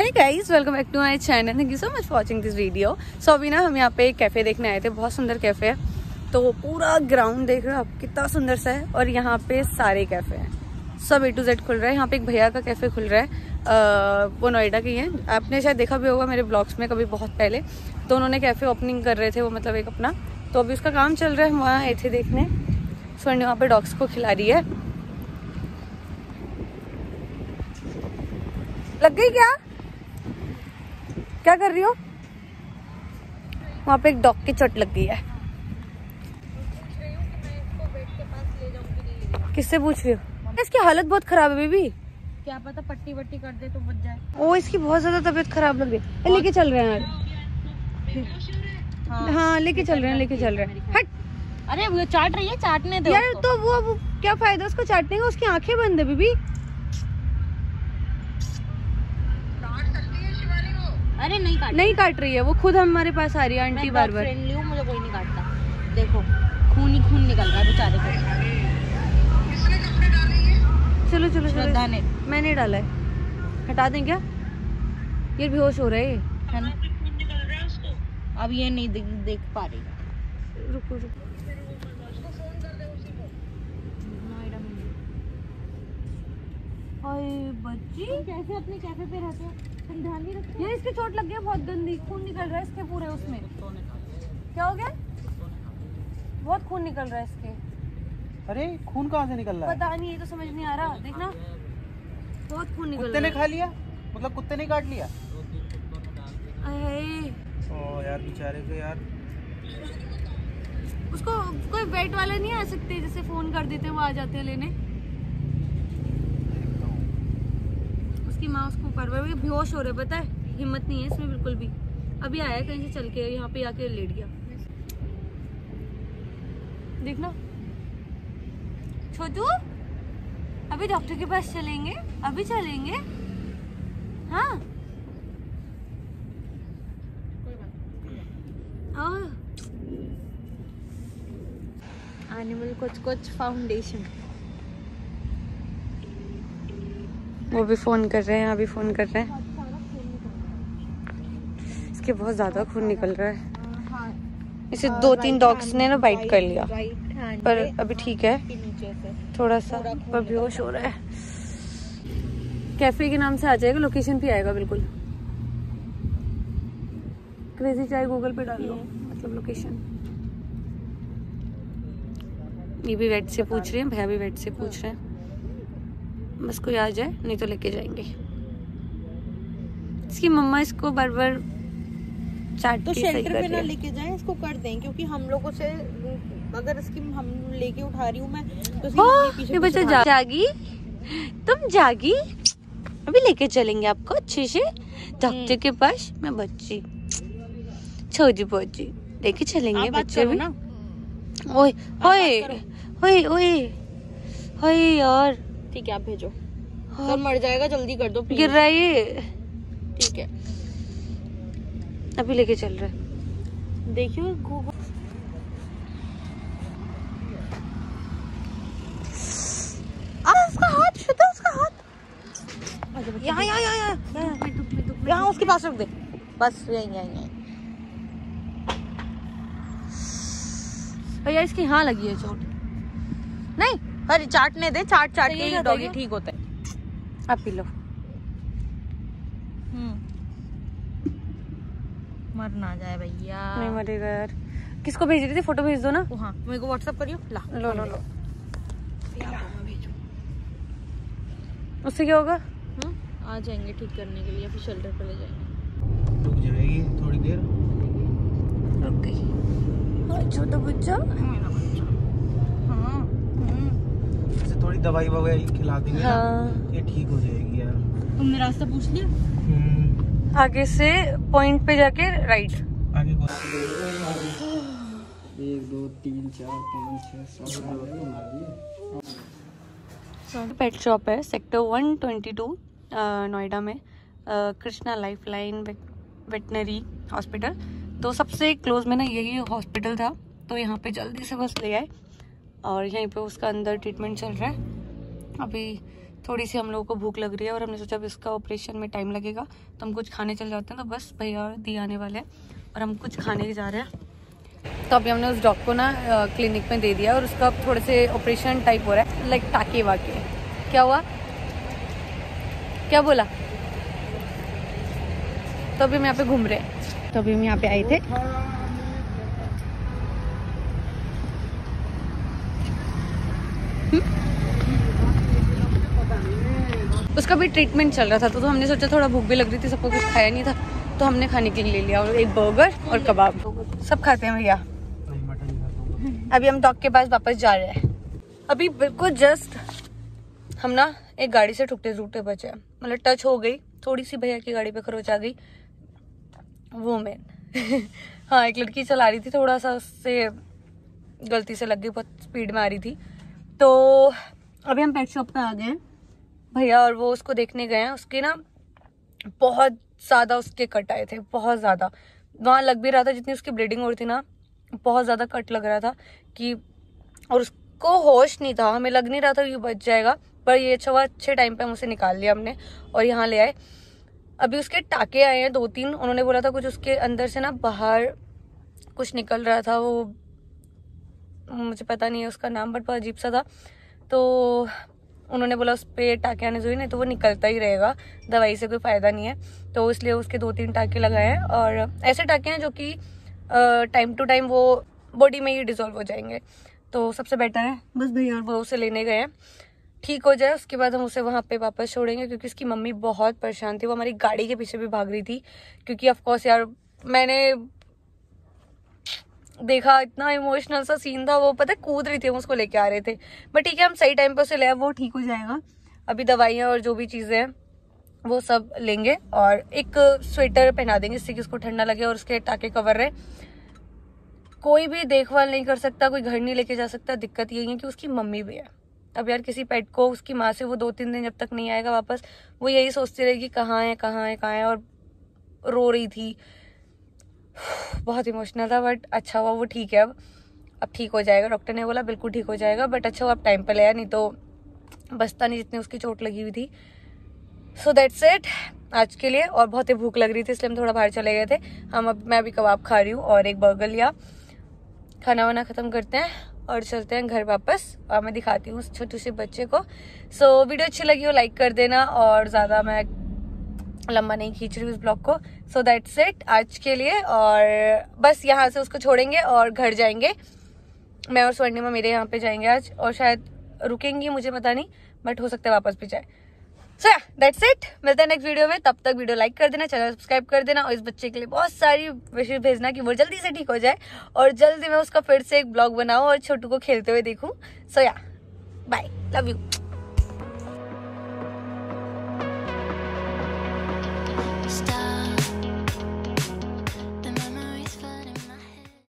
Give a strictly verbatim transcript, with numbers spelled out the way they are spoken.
Hey guys, welcome back to my channel. Thank you so much for watching this video. So अभी ना हम यहाँ पे एक कैफे देखने आए थे, बहुत सुंदर कैफे है। तो पूरा ग्राउंड देख रहे हो आप, कितना सुंदर सा है। और यहाँ पे सारे कैफे हैं, सब ए टू जेड खुल रहा है। यहाँ पे एक भैया का कैफे खुल रहा है, आ, वो नोएडा की है। आपने शायद देखा भी होगा मेरे ब्लॉग्स में कभी बहुत पहले। तो उन्होंने कैफे ओपनिंग कर रहे थे वो, मतलब एक अपना। तो अभी उसका काम चल रहा है, हम वहाँ आए थे देखने। स्वर्ण वहाँ पे डॉग्स को खिला रही है। लग गई क्या क्या कर रही हो? वहाँ पे एक डॉग की चोट लग गई है। किससे पूछ रही हो? इसकी हालत बहुत खराब है बेबी। क्या पता पट्टी वट्टी कर दे तो बच जाए। ओ, इसकी बहुत ज्यादा तबीयत खराब लग रही है। लेके चल रहे हैं यार। हाँ, हाँ लेके चल रहे हैं, लेके चल रहे हैं। हट। अरे वो चाट रही है, चाटने दो यार। तो वो, वो क्या फायदा उसको चाटने का? उसकी आंखें बंद है बेबी। अरे नहीं काट नहीं काट रही है वो, खुद हमारे पास आ रही है आंटी बार बार। फ्रेंडली हूँ, मुझे कोई नहीं काटता। देखो खून ही खून निकल रहा है बेचारे को। चलो चलो श्रद्धा ने, मैंने डाला है। हटा दें क्या? ये बेहोश हो रहा है, है ना? अब ये नहीं देख, देख पा रही। रुको रुको। बच्ची कैसे अपने कैफे पे रहते हैं, तुम ध्यान नहीं रखते? ये इसकी चोट लग गई है, बहुत गंदी खून निकल रहा है इसके पूरे। उसमें क्या हो गया? बहुत खून निकल रहा है इसके। अरे खून कहाँ से निकल रहा है? पता नहीं, ये तो समझ नहीं आ रहा। देखना बहुत खून निकल रहा है। कुत्ते ने खा लिया? मतलब कुत्ते ने काट लिया? अरे ओ यार बेचारे को यार। उसको कोई वेट वाले नहीं आ सकते, जैसे फोन कर देते वो आ जाते हैं लेने। उसकी माँ उसको ऊपर बेहोश हो रहे, पता है? हिम्मत नहीं है इसमें बिल्कुल भी। अभी आया कहीं से चल के, यहाँ पे आके लेट गया। देखना छोटू, अभी डॉक्टर के पास चलेंगे, अभी चलेंगे। हाँ एनिमल कुछ कुछ फाउंडेशन। वो भी फोन कर रहे हैं, अभी फोन कर रहे हैं। इसके बहुत ज्यादा खून निकल रहा है। इसे दो तीन डॉग्स ने ना बाइट कर लिया, पर अभी ठीक है थोड़ा सा, पर बेहोश हो रहा है। कैफे के नाम से आ जाएगा, लोकेशन भी आएगा बिल्कुल। क्रेजी चाय गूगल पे डाल लो, मतलब लोकेशन। ये भी वेट से पूछ रहे हैं, भैया भी वेट से पूछ रहे हैं। बस कोई आ जाए, नहीं तो लेके जाएंगे। इसकी मम्मा इसको बार बार चाटती तो सही कर शेल्टर पे रही ना है। लेके जाएं, इसको कर दें, क्योंकि हम लोगों से अगर इसकी हम लेके उठा रही हूँ मैं तो इसकी मम्मी पीछे ये बच्चा जा, जागी तुम जागी। अभी लेके चलेंगे आपको अच्छे से डॉक्टर के पास। मैं बच्ची छोटी बच्ची लेके चलेंगे बच्चे भी। ओए ओए ओए ओए ओए यार, ठीक है आप भेजो। सर मर जाएगा, जल्दी कर दो प्लीज। गिर रहा है ये। ठीक है अभी लेके चल रहा है। देखियो उसका हाथ, शुद्ध उसका हाथ। यहाँ यहाँ यहाँ यहाँ यहाँ उसके पास रख दे, बस यहीं यहीं यहीं। भैया इसकी यहाँ लगी है चोट। नहीं अरे चाटने दे, चाट चाट के ही डॉगी ठीक होता है। आप पी लो। हम्म मर ना जाए भैया। नहीं मरेगा यार। किसको भेज रही थी? फोटो भेज दो ना। हाँ मेरे को व्हाट्सएप करियो। ला लो लो लो। उससे क्या होगा? हम्म आ जाएंगे ठीक करने के लिए, फिर शेल्टर पे ले जाएंगे। रुक जाएगी थोड़ी देर। रुक गई छोटा बच्चा। हाँ ऐसे थोड़ी दवाई ववाई खिला देंगे हाँ। ना, ये ठीक हो जाएगी यार। तुमने रास्ता पूछ लिया? हम्म आगे से पॉइंट पे जाके राइट। आगे को एक दो तीन चार पाँच छः सात। पेट शॉप है sector one twenty two Noida में, Krishna life line veterinary hospital. तो सबसे क्लोज में ना यही हॉस्पिटल था, तो यहाँ पे जल्दी से बस ले आए। और यहीं पे उसका अंदर ट्रीटमेंट चल रहा है। अभी थोड़ी सी हम लोगों को भूख लग रही है और हमने सोचा अब इसका ऑपरेशन में टाइम लगेगा तो हम कुछ खाने चल जाते हैं। तो बस भैया और दी आने वाले हैं और हम कुछ खाने के जा रहे हैं। तो अभी हमने उस डॉग को ना क्लिनिक में दे दिया और उसका अब थोड़े से ऑपरेशन टाइप हो रहा है, लाइक टाके वाके। क्या हुआ, क्या बोला? तो अभी हम यहाँ पे घूम रहे हैं। तो अभी हम यहाँ पे आए थे, उसका भी ट्रीटमेंट चल रहा था। तो, तो हमने सोचा थोड़ा भूख भी लग रही थी, सबको कुछ खाया नहीं था तो हमने खाने के लिए ले लिया और एक बर्गर और कबाब सब खाते हैं भैया। अभी हम डॉग के पास वापस जा रहे हैं। अभी बिल्कुल जस्ट हम ना एक गाड़ी से ठुकते ठुकते बचे, मतलब टच हो गई थोड़ी सी, भैया की गाड़ी पे खरोच आ गई वो मैन हाँ एक लड़की चला रही थी, थोड़ा सा उससे गलती से लग गई, बहुत स्पीड में आ रही थी। तो अभी हम पेट शॉप पे आ गए हैं भैया और वो उसको देखने गए हैं। उसके ना बहुत ज़्यादा उसके कट आए थे, बहुत ज़्यादा, वहाँ लग भी रहा था जितनी उसकी ब्लीडिंग हो रही थी ना, बहुत ज़्यादा कट लग रहा था कि, और उसको होश नहीं था, हमें लग नहीं रहा था ये बच जाएगा, पर ये अच्छा हुआ अच्छे टाइम पे हम उसे निकाल लिया हमने और यहाँ ले आए। अभी उसके टाके आए हैं दो तीन, उन्होंने बोला था कुछ उसके अंदर से ना बाहर कुछ निकल रहा था, वो मुझे पता नहीं है उसका नाम, बट बहुत अजीब सा था। तो उन्होंने बोला उस पर टाके आने जो नहीं तो वो निकलता ही रहेगा, दवाई से कोई फ़ायदा नहीं है, तो इसलिए उसके दो तीन टाके लगाए हैं। और ऐसे टाके हैं जो कि टाइम टू टाइम वो बॉडी में ही डिजोल्व हो जाएंगे, तो सबसे बेटर है बस भैया और वो उसे लेने गए हैं, ठीक हो जाए उसके बाद हम उसे वहाँ पे वापस छोड़ेंगे। क्योंकि उसकी मम्मी बहुत परेशान थी, वो हमारी गाड़ी के पीछे भी भाग रही थी क्योंकि ऑफकोर्स यार मैंने देखा इतना इमोशनल सा सीन था, वो पता है कूद रही थी, हम उसको लेके आ रहे थे, बट ठीक है हम सही टाइम पे उसे ले आए, वो ठीक हो जाएगा। अभी दवाइयाँ और जो भी चीज़ें हैं वो सब लेंगे और एक स्वेटर पहना देंगे जिससे कि उसको ठंडा लगे और उसके टाके कवर रहे। कोई भी देखभाल नहीं कर सकता, कोई घर नहीं लेके जा सकता, दिक्कत यही है कि उसकी मम्मी भी है। अब यार किसी पेट को उसकी माँ से वो दो तीन दिन जब तक नहीं आएगा वापस, वो यही सोचती रहेगी कहाँ है कहाँ है कहाँ है, और रो रही थी, बहुत इमोशनल था। बट अच्छा हुआ वो ठीक है, अब अब ठीक हो जाएगा, डॉक्टर ने बोला बिल्कुल ठीक हो जाएगा। बट अच्छा हुआ अब टाइम पे लाया, नहीं तो बचता नहीं जितनी उसकी चोट लगी हुई थी। सो दैट्स इट आज के लिए, और बहुत ही भूख लग रही थी इसलिए हम थोड़ा बाहर चले गए थे। हम अब मैं अभी कबाब खा रही हूँ और एक बर्गर लिया, खाना वाना ख़त्म करते हैं और चलते हैं घर वापस, और मैं दिखाती हूँ उस छोटे से बच्चे को। सो so, वीडियो अच्छी लगी हो लाइक कर देना, और ज़्यादा मैं लंबा नहीं खींच रही हूँ इस ब्लॉग को। सो दैट्स इट आज के लिए, और बस यहाँ से उसको छोड़ेंगे और घर जाएंगे। मैं और स्वर्णिमा मेरे यहाँ पे जाएंगे आज, और शायद रुकेंगी मुझे पता नहीं, बट हो सकता है वापस भी जाए। सो या दैट्स इट, मिलते हैं नेक्स्ट वीडियो में। तब तक वीडियो लाइक कर देना, चैनल सब्सक्राइब कर देना, और इस बच्चे के लिए बहुत सारी विशेष भेजना कि वो जल्दी से ठीक हो जाए और जल्दी मैं उसका फिर से एक ब्लॉग बनाऊं और छोटू को खेलते हुए देखूं। सो या बाय, लव यू।